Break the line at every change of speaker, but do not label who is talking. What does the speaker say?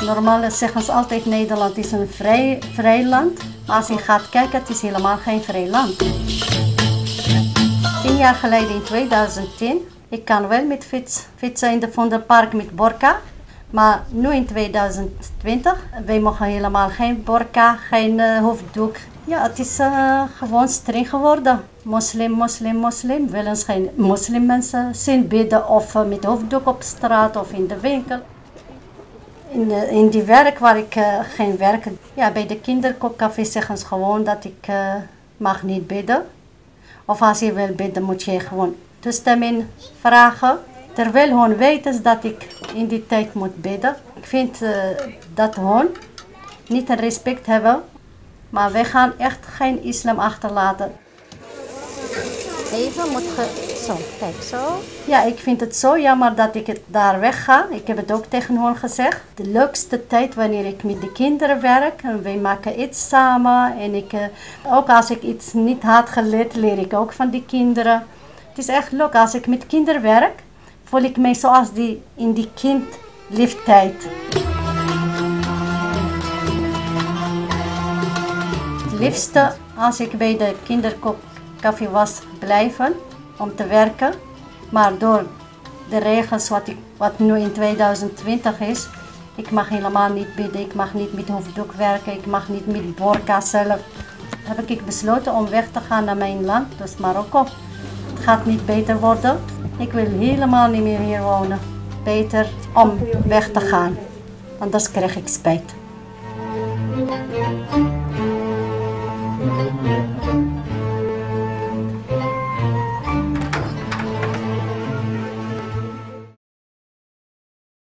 Normaal zeggen ze altijd Nederland is een vrij land. Maar als je gaat kijken, het is helemaal geen vrij land. 10 jaar geleden in 2010, ik kan wel met fietsen in de Vondelpark met burka. Maar nu in 2020, wij mogen helemaal geen burka, geen hoofddoek. Ja, het is gewoon streng geworden. Moslim. Willen ze geen moslimmensen zien bidden of met hoofddoek op straat of in de winkel. In die werk waar ik geen werk, ja, bij de kinderkookcafé zeggen ze gewoon dat ik mag niet bidden. Of als je wil bidden moet je gewoon toestemming vragen. Terwijl hun weten dat ik in die tijd moet bidden. Ik vind dat hun niet een respect hebben. Maar wij gaan echt geen islam achterlaten. Even moet zo, kijk zo. Ja, ik vind het zo jammer dat ik daar wegga. Ik heb het ook tegen hen gezegd. De leukste tijd wanneer ik met de kinderen werk. En wij maken iets samen. En ook als ik iets niet had geleerd, leer ik ook van die kinderen. Het is echt leuk. Als ik met kinderen werk, voel ik mij zoals in die kindleeftijd. Het liefste als ik bij de kinderkookcafé was blijven om te werken. Maar door de regels wat nu in 2020 is, ik mag helemaal niet bidden, ik mag niet met hoofddoek werken, ik mag niet met burka zelf. Heb ik besloten om weg te gaan naar mijn land, dus Marokko. Het gaat niet beter worden. Ik wil helemaal niet meer hier wonen. Beter om weg te gaan, anders krijg ik spijt.